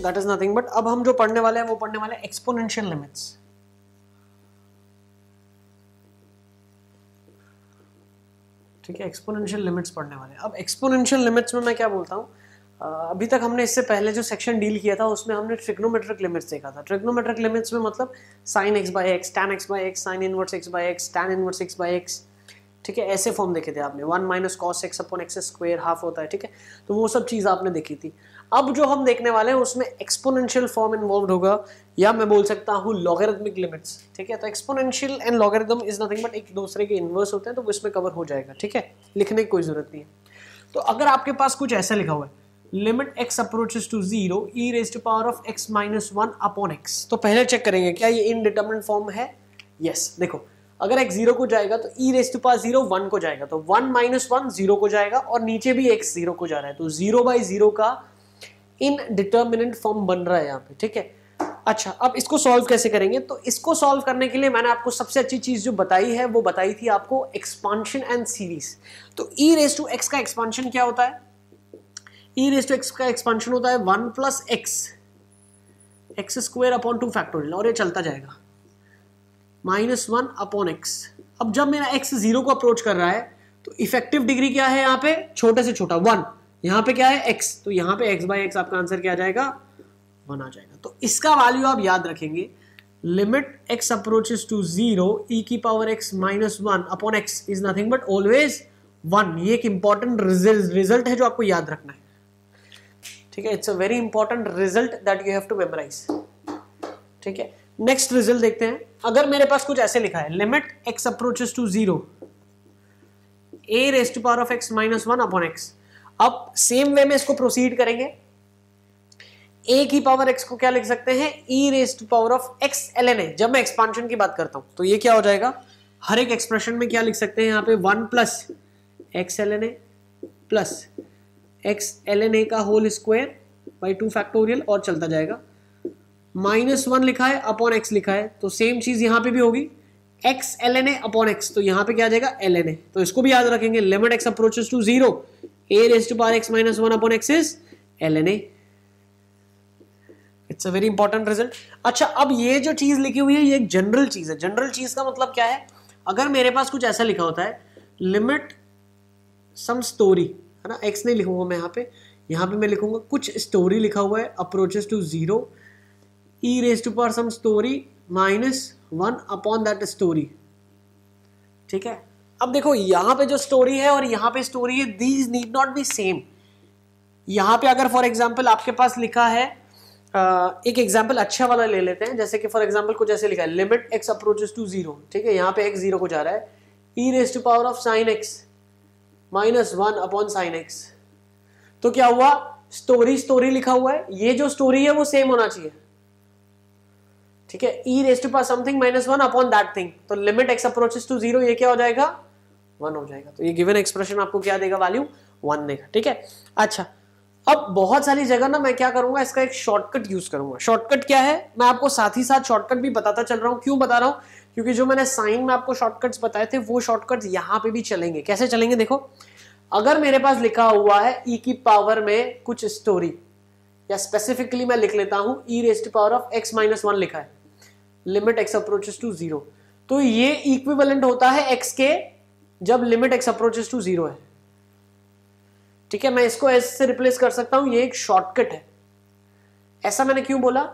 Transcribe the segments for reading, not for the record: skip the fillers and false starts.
That is nothing but अब हम जो पढ़ने वाले हैं वो पढ़ने वाले हैं एक्सपोनेंशियल लिमिट्स। ठीक है, एक्सपोनेंशियल लिमिट्स पढ़ने वाले हैं। अब एक्सपोनेंशियल लिमिट्स में मैं क्या बोलता हूँ, अभी तक हमने इससे पहले जो सेक्शन डील किया था उसमें हमने ट्रिग्नोमेट्रिक लिमिट्स देखा था। ट्रिग्नोमेट्रिक लिमिट्स में मतलब sine x by x, tan x by x, sine inverse x by x, tan inverse x by x, ठीक है, ऐसे फॉर्म देखे थे आपने। 1 minus cos x upon x square half होता है, ठीक है, तो वो सब चीज़ आपने देखी थी। अब जो हम देखने वाले हैं उसमें एक्सपोनेंशियल फॉर्म इन्वॉल्व होगा, या मैं बोल सकता हूँ लॉगरिथमिक लिमिट्स। ठीक है, तो exponential and logarithm is nothing but एक दूसरे के इन्वर्स होते हैं, तो वो इसमें कवर हो जाएगा। ठीक है, लिखने की कोई जरूरत नहीं है। तो अगर आपके पास कुछ ऐसा लिखा हुआ है, limit x approaches to 0 e raise to power of x minus 1 upon x, तो पहले चेक करेंगे क्या ये इनडिटरमिनेट फॉर्म है। यस, देखो अगर x 0 को जाएगा तो e रेज़ टू पावर 0 1 को जाएगा, तो 1 माइनस 1 0 को जाएगा, और नीचे भी x 0 को जा रहा है, तो 0/0 का इनडिटरमिनेट फॉर्म बन रहा है यहाँ पे। ठीक है, अच्छा अब इसको सॉल्व कैसे करेंगे, तो इसको सॉल्व करने के लिए मैंने आपको सबसे अच्छी चीज जो बताई है वो बताई थी आपको एक्सपांशन एंड सीरीज। तो e रेज़ टू x का एक्सपांशन क्या होता है, e रेज़ टू x का एक्सपांशन होता है 1 plus x square upon 2 factorial, और ये चलता जाएगा माइनस 1 अपॉन एक्स। अब जब मेरा x 0 को अप्रोच कर रहा है तो इफेक्टिव डिग्री क्या है यहाँ पे, छोटे से छोटा 1, यहाँ पे क्या है x, तो यहाँ पे x बाई एक्स आपका आंसर क्या आ जाएगा, 1 आ जाएगा। तो इसका वैल्यू आप याद रखेंगे, limit x approaches to 0 e की power x minus 1 upon x is nothing but always 1। ये एक इंपॉर्टेंट रिजल्ट है जो आपको याद रखना है। ठीक है, it's a very important result that you have to memorize. ठीक है, नेक्स्ट रिजल्ट देखते हैं। अगर मेरे पास कुछ ऐसे लिखा है, limit x approaches to 0 a raise to power of x minus 1 upon x। अब सेम वे में इसको प्रोसीड करेंगे, a की पावर x को क्या लिख सकते हैं, e raise to power of x ln a। जब मैं एक्सपांशन की बात करता हूं तो ये क्या हो जाएगा, हर एक एक्सप्रेशन में क्या लिख सकते हैं यहाँ पे 1 plus x ln a plus x ln a का होल स्क्वायर बाई 2 फैक्टोरियल, और चलता जाएगा। माइनस 1 लिखा है अपॉन x लिखा है, तो सेम चीज यहाँ पे भी होगी, x ln a upon x, तो यहाँ पे क्या आ जाएगा ln a। तो इसको भी याद रखेंगे, limit x approaches to 0 a raise to power x minus 1 upon x is ln a। It's a very important result. अच्छा अब ये जो चीज लिखी हुई है ये एक जनरल चीज है। जनरल चीज का मतलब क्या है, अगर मेरे पास कुछ ऐसा लिखा होता है, लिमिट सम स्टोरी, है ना, x नहीं लिखूंगा मैं यहाँ पे मैं लिखूंगा कुछ स्टोरी लिखा हुआ है, approaches to 0 e raise to power some story minus 1 upon that story. ठीक है, अब देखो यहाँ पे जो स्टोरी है और यहाँ पे स्टोरी है, these need not be same. यहाँ पे अगर फॉर एग्जाम्पल आपके पास लिखा है, एक एग्जाम्पल अच्छा वाला ले लेते हैं, जैसे कि फॉर एग्जाम्पल कुछ ऐसे लिखा है, लिमिट x अप्रोचेस टू 0। ठीक है, यहाँ पे x 0 को जा रहा है, e raise to power of sine x minus 1 upon sine x। तो क्या हुआ, स्टोरी लिखा हुआ है, ये जो स्टोरी है वो सेम होना चाहिए। ठीक है, e raise to power something minus 1 upon that thing, तो लिमिट x अप्रोचेस टू 0 ये क्या हो जाएगा, 1 हो जाएगा। तो ये गिवन एक्सप्रेशन आपको क्या देगा, वैल्यू 1 देगा। ठीक है, अच्छा अब बहुत सारी जगह ना मैं क्या करूंगा, इसका एक शॉर्टकट यूज करूंगा। शॉर्टकट क्या है, मैं आपको साथ ही साथ शॉर्टकट भी बताता चल रहा हूं। क्यों बता रहा हूं, क्योंकि जो मैंने साइन में आपको शॉर्टकट्स बताए थे वो शॉर्टकट्स यहाँ पे भी चलेंगे। कैसे चलेंगे, देखो अगर मेरे पास लिखा हुआ है e की पावर में कुछ स्टोरी, या स्पेसिफिकली मैं लिख लेता हूं e raise to power of x minus 1 लिखा है, लिमिट x अप्रोचेस टू 0, तो ये इक्विवेलेंट होता है x के जब लिमिट x अप्रोचेस टू 0 है। ठीक है, मैं इसको s से रिप्लेस कर सकता हूं, ये एक शॉर्टकट है। ऐसा मैंने क्यों बोला,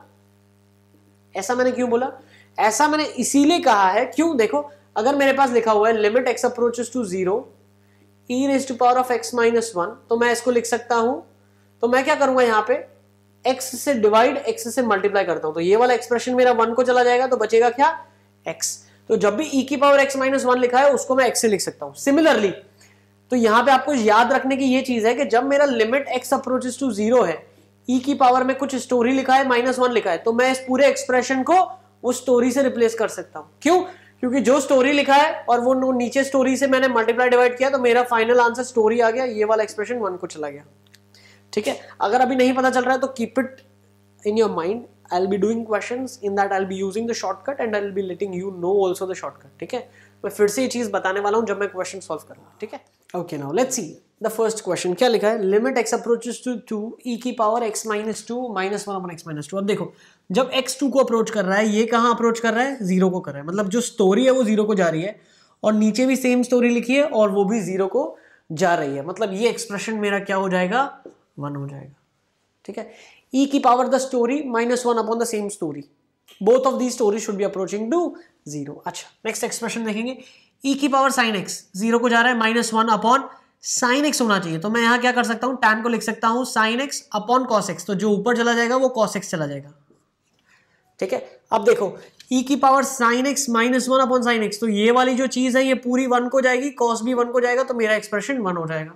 ऐसा मैंने इसीलिए कहा है, क्यों, देखो अगर मेरे पास लिखा हुआ है limit x approaches to 0 e raise to power of x minus 1, तो मैं इसको लिख सकता हूं, तो मैं क्या करूंगा यहाँ पे x से डिवाइड x से मल्टीप्लाई करता हूं, तो ये वाला एक्सप्रेशन मेरा 1 को चला जाएगा, तो बचेगा क्या, x। तो जब भी e की पावर x माइनस 1 लिखा है उसको मैं x से लिख सकता हूं। सिमिलरली तो यहाँ पे आपको याद रखने की ये चीज है कि जब मेरा लिमिट x अप्रोचेस टू 0 है, e की पावर में कुछ स्टोरी लिखा है माइनस 1 लिखा है, तो मैं इस पूरे एक्सप्रेशन को वो स्टोरी से रिप्लेस कर सकता हूं। क्यों, क्योंकि जो स्टोरी लिखा है और वो नीचे स्टोरी से मैंने मल्टीप्लाई डिवाइड किया, तो मेरा फाइनल आंसर स्टोरी आ गया, ये वाला एक्सप्रेशन 1 को चला गया। ठीक है, अगर अभी नहीं पता चल रहा है तो keep it in your mind. I will be doing questions in that I will be using the shortcut and I will be letting you know also the shortcut. ठीक है, मैं फिर से ये चीज बताने वाला हूं जब मैं क्वेश्चन सॉल्व करूंगा, ठीक है। Okay, now let's see the first question. क्या लिखा है, limit x approaches to 2 e की power x minus 2 minus 1 upon x minus 2। अब देखो, जब x 2 को अप्रोच कर रहा है, ये कहां अप्रोच कर रहा है, 0 को कर रहा है, मतलब जो स्टोरी है वो 0 को जा रही है, और नीचे भी सेम स्टोरी लिखी है और वो भी 0 को जा रही है, मतलब ये एक्सप्रेशन मेरा क्या हो जाएगा, 1 हो जाएगा, ठीक है। e की power the story minus 1 upon the same story, both of the story should be approaching to 0। अच्छा, नेक्स्ट एक्सप्रेशन देखेंगे, e की पावर साइन x 0 को जा रहा है, माइनस 1 अपॉन साइन x होना चाहिए, तो मैं यहां क्या कर सकता हूं, tan को लिख सकता हूं sine x upon cos x, तो जो ऊपर चला जाएगा वो कॉस x चला जाएगा, ठीक है। अब देखो e की power sine x minus 1 upon sine x, तो ये वाली जो चीज है ये पूरी 1 को जाएगी, कॉस भी 1 को जाएगा, तो मेरा एक्सप्रेशन 1 हो जाएगा।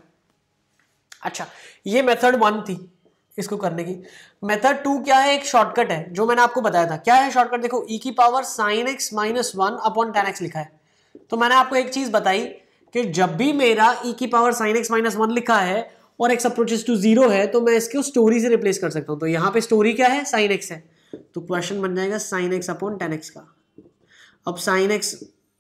अच्छा, ये मेथड 1 थी इसको करने की। मेथड 2 क्या है, एक शॉर्टकट है जो मैंने आपको बताया था। क्या है शॉर्टकट, देखो e की power sine x minus 1 upon tan x लिखा है, तो मैंने आपको एक चीज बताई कि जब भी मेरा e की पावर साइन x माइनस 1 लिखा है और x अप्रोचेस टू 0 है, तो मैं इसको स्टोरी से रिप्लेस कर सकता हूं। तो यहां पे स्टोरी क्या है, साइन x है, तो क्वेश्चन बन जाएगा sine x upon tan x का। अब sine x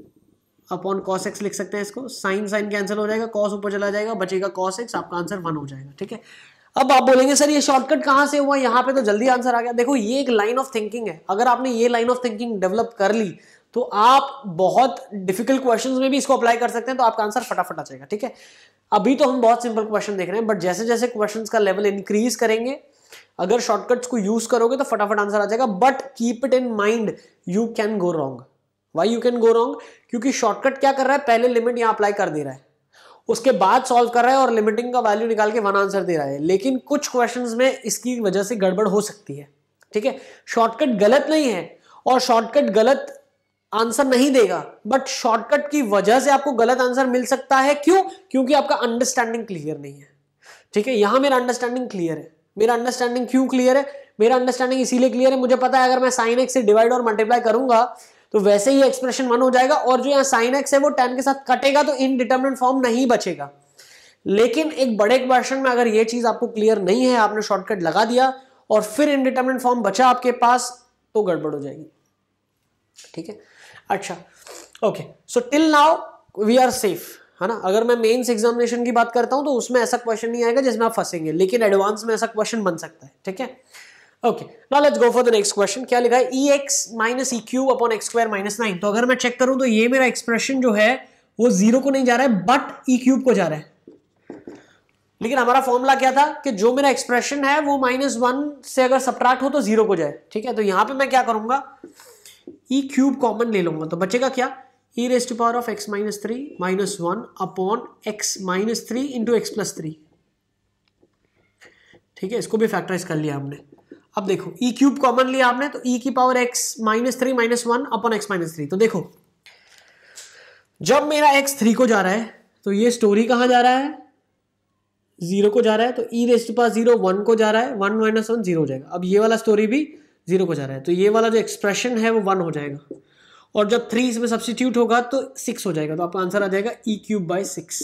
upon cos x लिख सकते हैं इसको, साइन साइन कैंसिल हो जाएगा, कॉस ऊपर चला जाएगा, बचेगा कॉस x, आपका आंसर 1 हो जाएगा, ठीक है। अब आप बोलेंगे सर ये शॉर्टकट कहां से हुआ, यहां पे तो जल्दी आंसर आ गया। देखो ये एक लाइन ऑफ थिंकिंग है, अगर आपने ये लाइन ऑफ थिंकिंग डेवलप कर ली तो आप बहुत डिफिकल्ट क्वेश्चंस में भी इसको अप्लाई कर सकते हैं, तो आपका आंसर फटाफट आ जाएगा, ठीक है। अभी तो हम बहुत सिंपल क्वेश्चन देख रहे हैं, बट जैसे जैसे क्वेश्चंस का लेवल इंक्रीज करेंगे, अगर शॉर्टकट्स को यूज करोगे तो फटाफट आंसर आ जाएगा, but keep it in mind you can go wrong. Why you can go wrong, क्योंकि शॉर्टकट क्या कर रहा है, पहले लिमिट यहां अप्लाई कर दे रहा है, उसके बाद सॉल्व कर रहा है और लिमिटिंग का वैल्यू निकाल के 1 आंसर दे रहा है, लेकिन कुछ क्वेश्चंस में इसकी वजह से गड़बड़ हो सकती है, ठीक है। शॉर्टकट गलत नहीं है और शॉर्टकट गलत आंसर नहीं देगा, बट शॉर्टकट की वजह से आपको गलत आंसर मिल सकता है। क्यों, क्योंकि आपका अंडरस्टैंडिंग क्लियर नहीं है, ठीक है। यहां मेरा अंडरस्टैंडिंग क्लियर है। मेरा अंडरस्टैंडिंग क्यों क्लियर है, मेरा अंडरस्टैंडिंग इसीलिए क्लियर है, मुझे पता है अगर मैं साइन एक्स से डिवाइड और मल्टीप्लाई करूंगा तो वैसे ही एक्सप्रेशन 1 हो जाएगा, और जो यहाँ साइन एक्स है वो tan के साथ कटेगा, तो इनडिटरमिनेट फॉर्म नहीं बचेगा। लेकिन एक बड़े क्वेश्चन में अगर ये चीज आपको क्लियर नहीं है, आपने शॉर्टकट लगा दिया और फिर इनडिटरमिनेट फॉर्म बचा आपके पास, तो गड़बड़ हो जाएगी, ठीक है। अच्छा, okay, so till now we are safe, है ना। अगर मैं मेंस एग्जामिनेशन की बात करता हूं तो उसमें ऐसा क्वेश्चन नहीं आएगा जिसमें आप फंसेंगे, लेकिन एडवांस में ऐसा क्वेश्चन बन सकता है, ठीक है। Okay, now let's go for the next question. क्या लिखा है, ex minus e cube upon x square minus 9। तो अगर मैं चेक करूं तो ये मेरा एक्सप्रेशन जो है वो 0 को नहीं जा रहा है, बट ई क्यूब को जा रहा है। लेकिन हमारा फॉर्मूला क्या था कि जो मेरा एक्सप्रेशन है वो -1 से अगर सबट्रैक्ट हो तो 0 को जाए, ठीक है। तो यहां पे मैं क्या करूंगा, ई क्यूब कॉमन ले लूंगा, तो बचेगा क्या, e raise to power of x minus 3 minus 1 upon x minus 3 into x plus 3, ठीक है। इसको भी फैक्टराइज कर लिया हमने। अब देखो e क्यूब कॉमन लिया आपने, तो e की power x minus 3 minus 1 upon x minus 3। तो देखो जब मेरा x 3 को जा रहा है तो ये स्टोरी कहां जा रहा है, 0 को जा रहा है, तो e रेज़ टू पावर 0 1 को जा रहा है, 1 माइनस 1 0 हो जाएगा। अब ये वाला स्टोरी भी 0 को जा रहा है, तो ये वाला जो एक्सप्रेशन है वो 1 हो जाएगा, और जब 3 इसमें सब्स्टिट्यूट होगा तो 6 हो जाएगा, तो आपका आंसर आ जाएगा e cube by 6।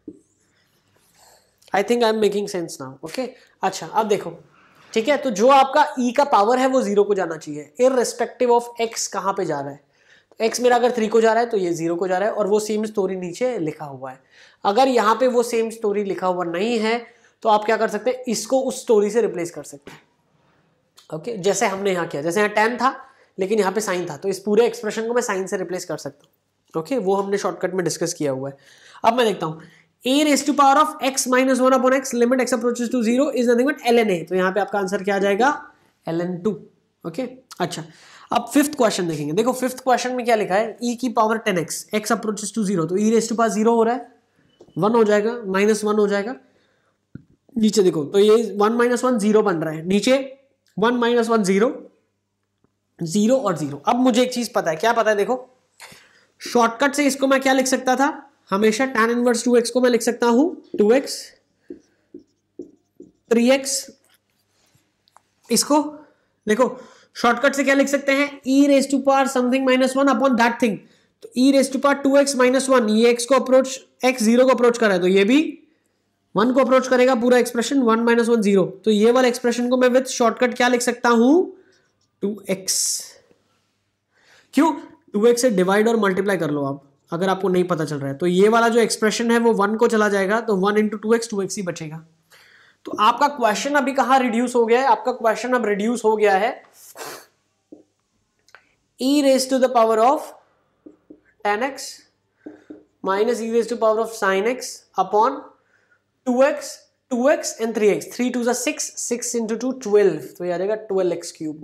I think I am making sense now, okay. अच्छा, अब देखो, ठीक है, तो जो आपका e का पावर है वो 0 को जाना चाहिए, इररिस्पेक्टिव ऑफ x कहां पे जा रहा है। तो x मेरा अगर 3 को जा रहा है तो ये 0 को जा रहा है, और वो सेम स्टोरी नीचे लिखा हुआ है। अगर यहाँ पे वो सेम स्टोरी लिखा हुआ नहीं है तो आप क्या कर सकते हैं, इसको उस स्टोरी से रिप्लेस कर सकते हैं, ओके। जैसे हमने यहाँ किया, जैसे यहाँ tan था लेकिन यहाँ पे साइन था, तो इस पूरे एक्सप्रेशन को मैं साइन से रिप्लेस कर सकता हूँ, ओके। वो हमने शॉर्टकट में डिस्कस किया हुआ है। अब मैं देखता हूँ, a raise to power of x minus 1 upon x limit x approaches to 0 is nothing but ln a। तो यहाँ पे आपका आंसर क्या आ जाएगा, ln 2, ओके। अच्छा, अब फिफ्थ क्वेश्चन देखेंगे। देखो फिफ्थ क्वेश्चन में क्या लिखा है, e की power 10x x approaches to 0, तो e रेज़ टू पावर 0 हो रहा है, 1 हो जाएगा, माइनस 1 हो जाएगा। नीचे देखो तो ये 1 माइनस 1 0 बन रहा है, नीचे 1 माइनस 1 0 0 और 0। अब मुझे एक चीज पता है, क्या पता है, देखो शॉर्टकट से इसको मैं क्या लिख सकता था, हमेशा tan इनवर्स 2x को मैं लिख सकता हूं 2x 3x। इसको देखो शॉर्टकट से क्या लिख सकते हैं, e raise to power something minus 1 upon that thing. तो e raise to power 2x minus 1, ये x को अप्रोच, x 0 को अप्रोच कर रहा है, तो ये भी 1 को अप्रोच करेगा, पूरा एक्सप्रेशन 1 माइनस 1 0। तो ये वाला एक्सप्रेशन को मैं विद शॉर्टकट क्या लिख सकता हूं, 2x। क्यों, 2x से डिवाइड और मल्टीप्लाई कर लो आप, अगर आपको नहीं पता चल रहा है तो ये वाला जो एक्सप्रेशन है वो 1 को चला जाएगा, तो 1 इंटू 2x 2x ही बचेगा। तो आपका क्वेश्चन अभी कहाँ रिड्यूस हो गया है? आपका क्वेश्चन अब रिड्यूस हो गया है e raised to the power of tan x minus e raised to power of sin x upon 2x and 3x, 3 2 is 6, 6 into 2 12, तो ये आ जाएगा 12x क्यूब।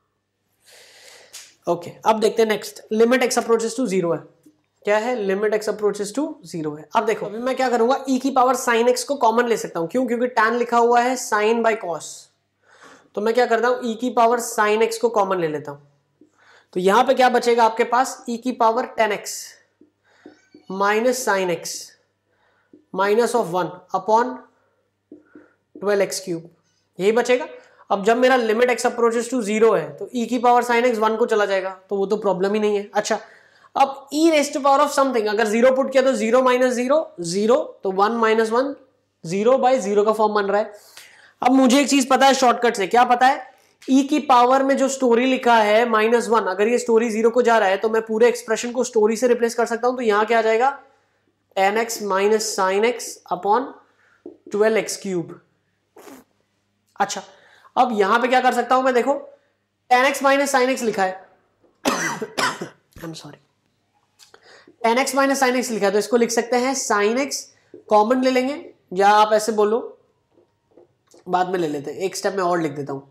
ओके, अब देखते हैं next, limit x approaches to 0 है। क्या है? लिमिट x अप्रोचेस टू 0 है। अब देखो, अभी मैं क्या करूंगा, e की पावर sin x को कॉमन ले सकता हूं। क्यों? क्योंकि tan लिखा हुआ है sin by cos, तो मैं क्या करता हूं, e की पावर sin x को कॉमन ले लेता हूं। तो यहां पे क्या बचेगा आपके पास, e की power 10x minus sine x minus of 1 upon 12x cube, यही बचेगा। अब जब मेरा लिमिट x अप्रोचेस टू 0 है तो e की पावर साइन x 1 को चला जाएगा, तो वो तो प्रॉब्लम ही नहीं है। अच्छा, अब e raise to power of something, अगर 0 पुट किया तो 0 माइनस 0 0, तो 1 माइनस 1 0 बाई 0 का फॉर्म बन रहा है। अब मुझे एक चीज पता है शॉर्टकट से, क्या पता है? e की पावर में जो स्टोरी लिखा है -1, अगर ये स्टोरी 0 को जा रहा है तो मैं पूरे एक्सप्रेशन को स्टोरी से रिप्लेस कर सकता हूं। तो यहां क्या आ जाएगा, tan x minus sine x upon 12x cube. अच्छा, अब यहां पे क्या कर सकता हूं मैं, देखो tan x minus sine x लिखा है I am sorry, tan x minus sine x लिखा है, तो इसको लिख सकते हैं sin x, कॉमन ले लेंगे, या आप ऐसे बोलो, बाद में ले लेते हैं, एक स्टेप में और लिख देता हूं।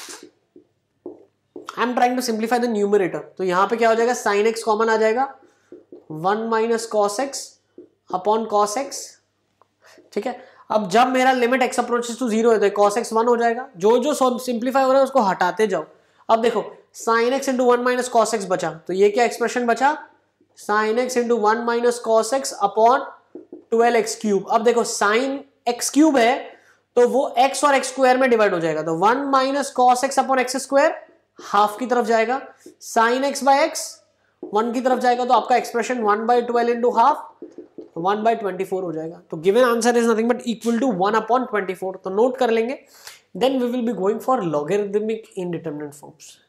I am trying to simplify the numerator, तो यहां पे क्या हो जाएगा, साइन एक्स कॉमन आ जाएगा, 1 minus cos x upon cos x. ठीक है, अब जब मेरा लिमिट एक्स अप्रोचेस टू 0 है तो कॉस एक्स 1 हो जाएगा। जो जो सिंप्लीफाई हो रहा है उसको हटाते जाओ। अब देखो, sine x into 1 minus cos x बचा, तो ये क्या एक्सप्रेशन बचा, sine x into 1 minus cos x upon 12x cube. अब देखो, साइन एक्स क्यूब है तो वो x और x स्क्वायर में डिवाइड हो जाएगा, तो 1 minus cos x upon x square half की तरफ जाएगा, साइन एक्स बाय एक्स 1 की तरफ जाएगा, तो आपका एक्सप्रेशन 1/12 इंटू हाफ 1/24 हो जाएगा। तो given answer is nothing but equal to 1/24। तो नोट कर लेंगे, then we will be going for logarithmic indeterminate forms.